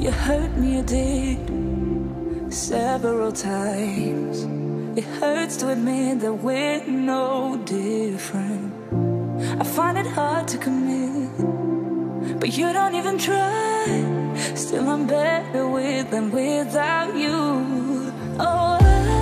You hurt me, you did, several times. It hurts to admit that we're no different. I find it hard to commit, but you don't even try. Still I'm better with than without you. Oh,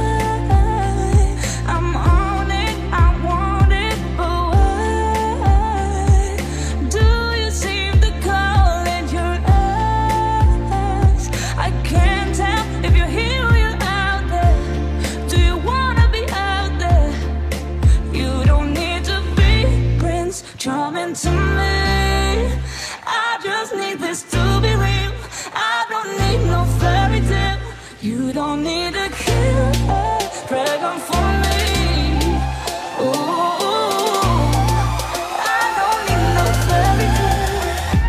I'm on it, I want it, but why do you seem to call in your eyes? I can't tell if you're here or you're out there. Do you wanna be out there? You don't need to be Prince Charming to me. I just need this to be real. I don't need no fairy tale. You don't need to kill a dragon for me. Ooh, I don't need no fairy tale.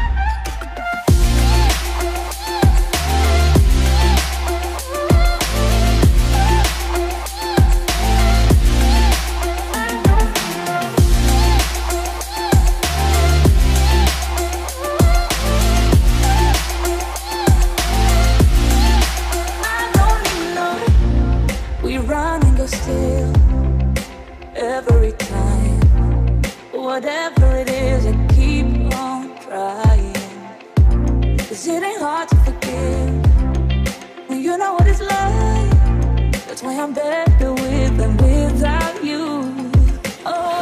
Still, every time, whatever it is, I keep on trying. 'Cause it ain't hard to forgive when you know what it's like. That's why I'm better with than without you. Oh,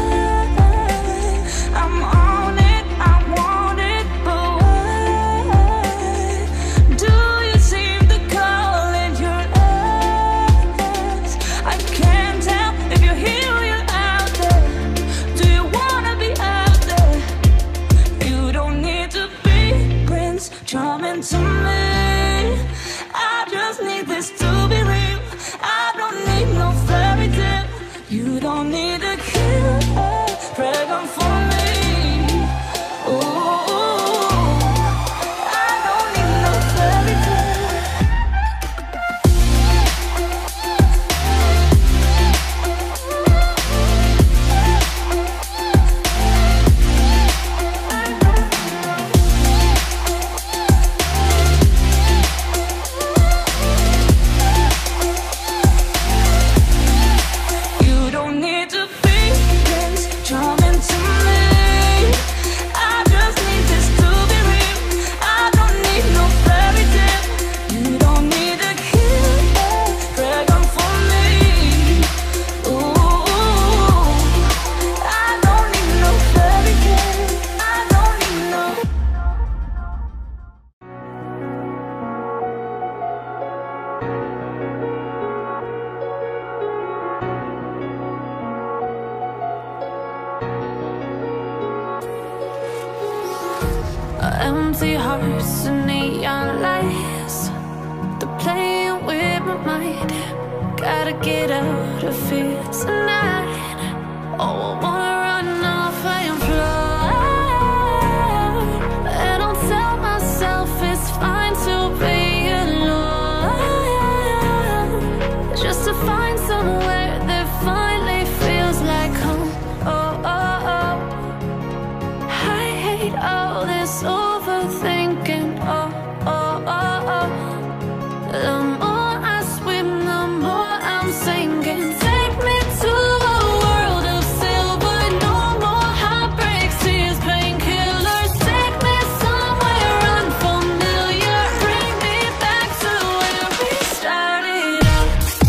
I'm on it, I want it, but why do you seem to call in your eyes? I can't tell if you're here or you're out there. Do you wanna be out there? You don't need to be Prince Charming to me. I just need this to be real. I don't need no fairy tale. You don't need to kill a dragon for me. Ooh, I don't need no fairy tale. You don't need to be Prince Charming to me. I just need this to be real. I don't need no fairy tale. You don't need to kill a dragon for me. Ooh, I don't need no fairy tale. I don't need no. Empty hearts and neon lights, they're playing with my mind. Gotta get out of here tonight. Oh, I wanna run off and fly. And I'll tell myself it's fine to be alone, just to find somewhere that finally feels like home. Oh, oh, oh. I hate all this overthinking. Oh, oh, oh, oh. The more I swim, the more I'm sinking. Take me to a world of silver. No more heartbreaks, tears, painkillers. Take me somewhere unfamiliar. Bring me back to where we started out.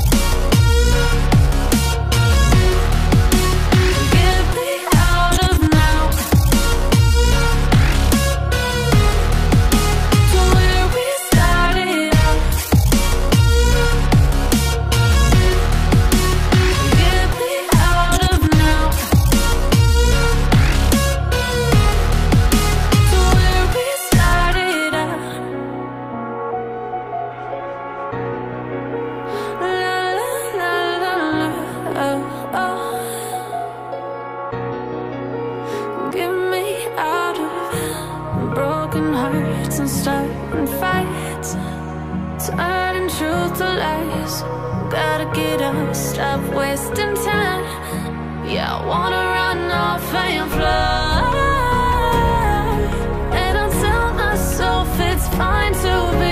Get me out of now. To where we started out. Get me out of now. To where we started out. La la la la la. Oh, oh. Get me out of broken hearts and starting fights, turning truth to lies. Gotta get up, stop wasting time. Yeah, I wanna run off and fly. And I'll tell myself it's fine to be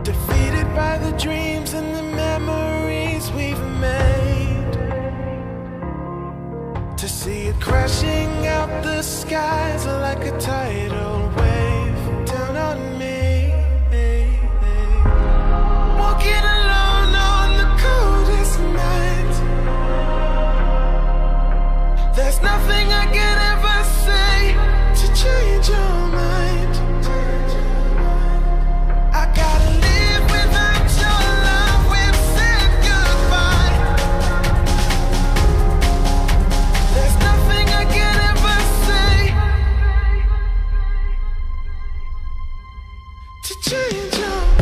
defeated by the dreams and the memories we've made. To see it crashing out the skies like a tidal wave down on me. Walking alone on the coldest night. There's nothing I can ever say to change your mind. I gotta live without your love. We've said goodbye. There's nothing I can ever say to change your mind.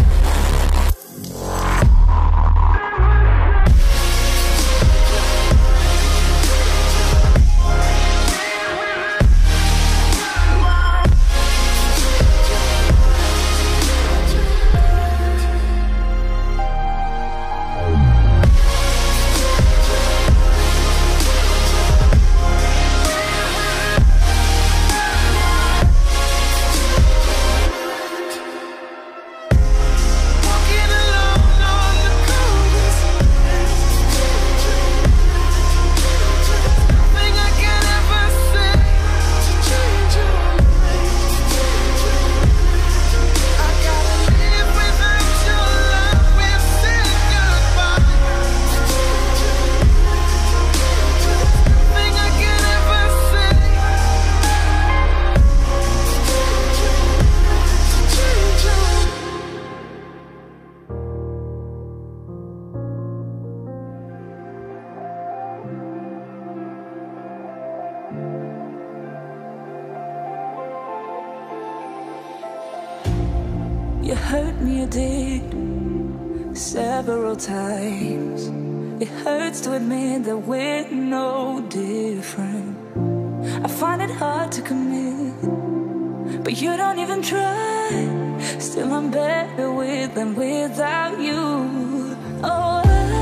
You hurt me, you did, several times. It hurts to admit that we're no different. I find it hard to commit, but you don't even try. Still I'm better with than without you. Oh,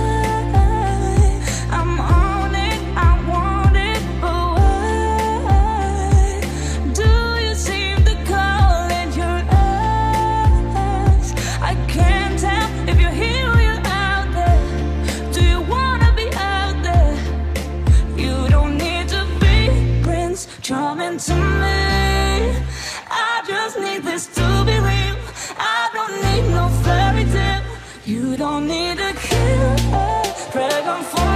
I'm on it, I want it, but why do you seem to call in your eyes? I can't tell if you're here or you're out there. Do you wanna be out there? You don't need to be Prince Charming to me. I just need this to be real. I don't need no fairy tale. You don't need a killer, dragon for